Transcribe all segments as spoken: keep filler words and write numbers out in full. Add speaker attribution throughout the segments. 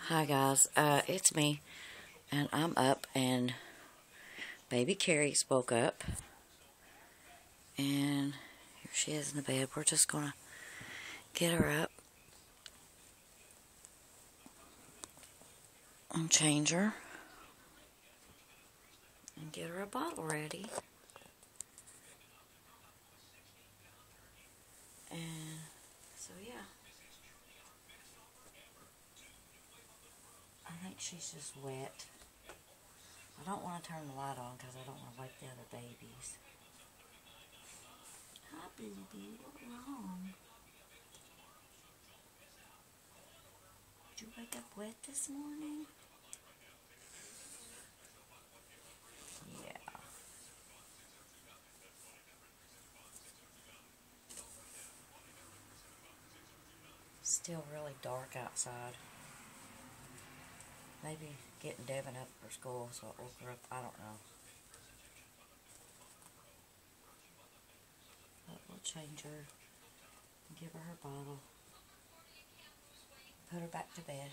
Speaker 1: Hi guys, uh, it's me, and I'm up, and baby Carrie woke up, and here she is in the bed. We're just gonna get her up and change her, and get her a bottle ready. And so yeah, I think she's just wet. I don't want to turn the light on because I don't want to wake the other babies. Hi baby, what's wrong? Did you wake up wet this morning? Yeah. Still really dark outside. Maybe getting Devin up for school, so it woke her up. I don't know. But we'll change her, give her her bottle, put her back to bed.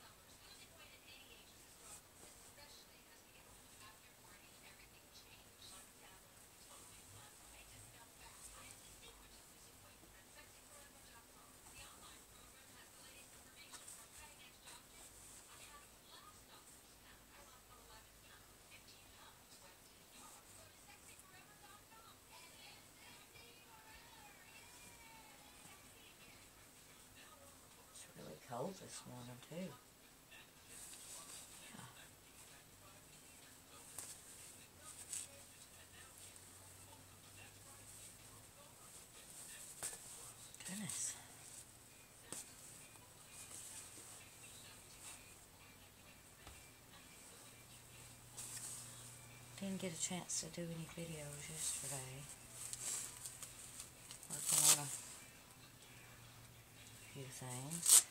Speaker 1: It's really cold this morning too. Yeah. Goodness. Didn't get a chance to do any videos yesterday. Working on a few things.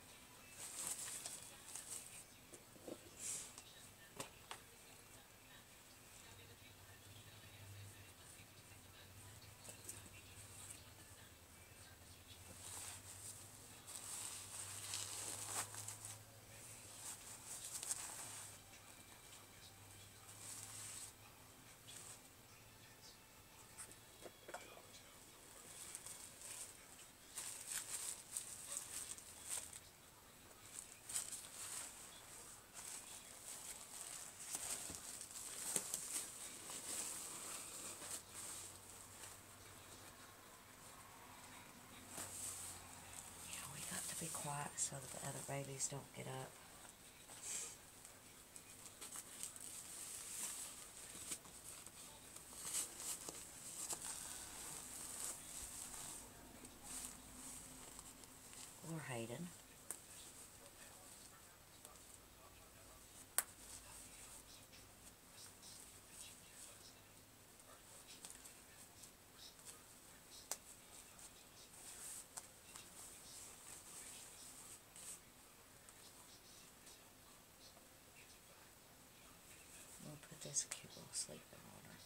Speaker 1: Yeah, we got to be quiet so that the other babies don't get up. Or Hayden. We'll put this cute little sleeper on her.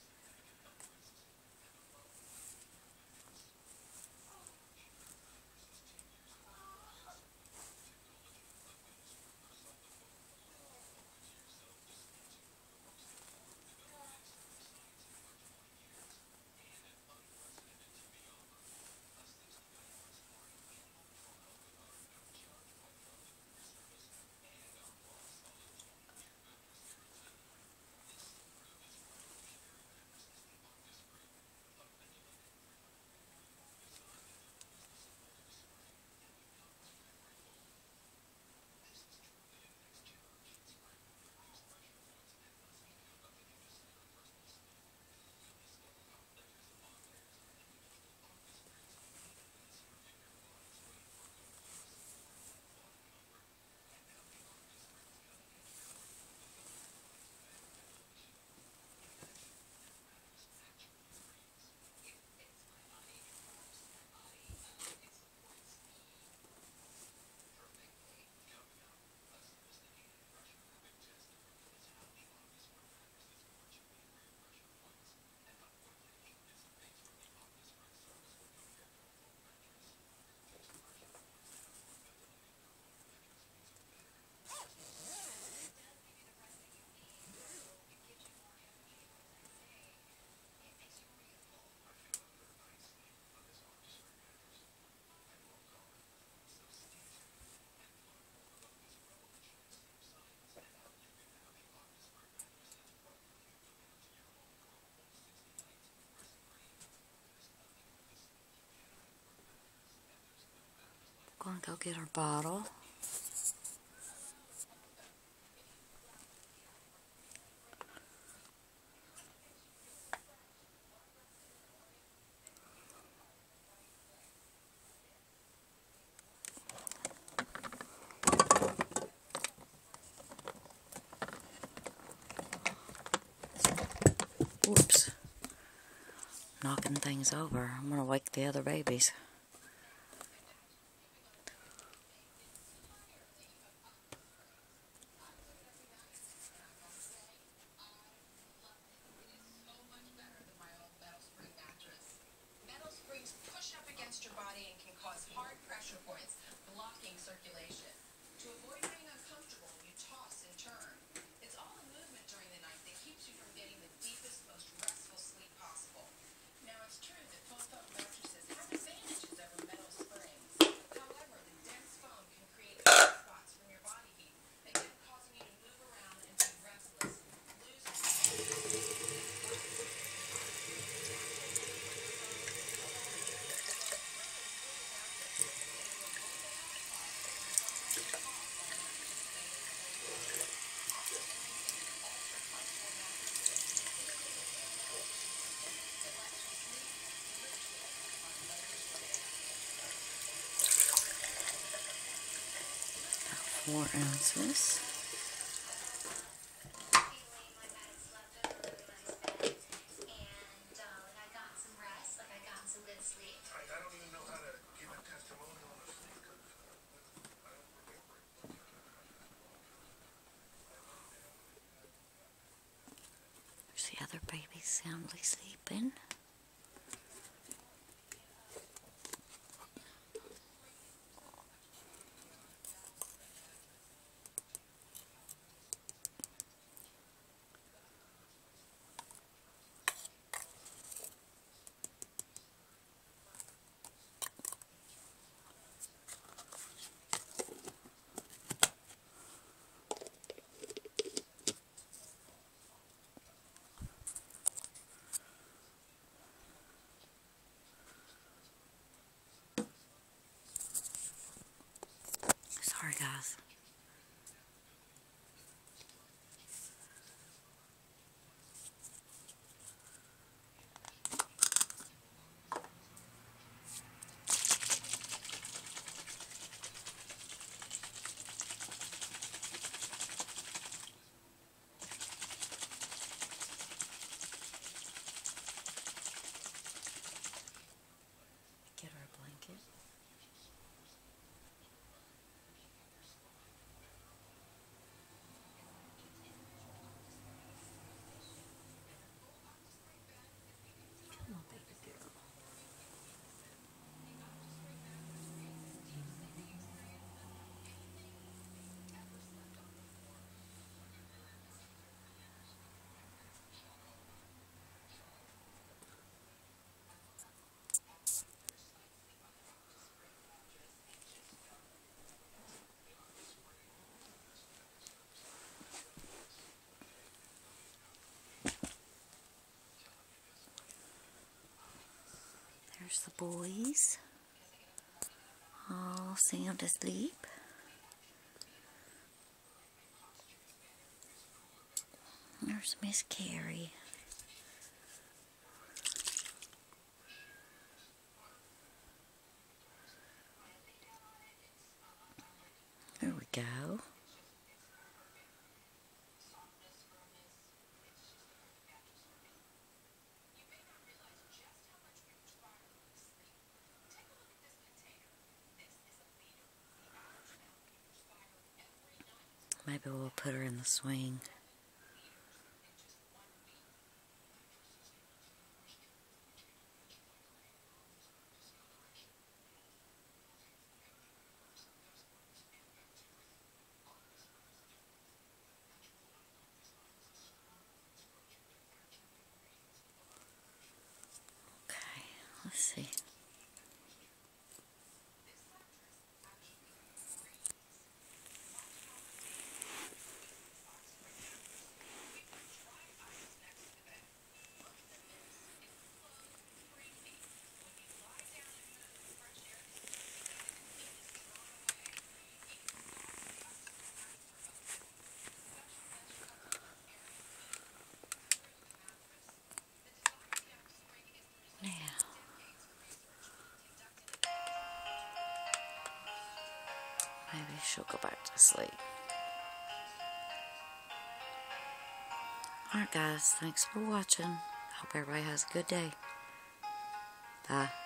Speaker 1: and go get our bottle. Whoops. Knocking things over. I'm going to wake the other babies. Four ounces. There's the other baby soundly sleeping. Sorry, guys. Get her a blanket. Come on, baby girl. There's the boys, all sound asleep. There's Miss Carrie. There we go. Maybe we'll put her in the swing. Okay, let's see. Maybe she'll go back to sleep. Alright guys, thanks for watching. Hope everybody has a good day. Bye.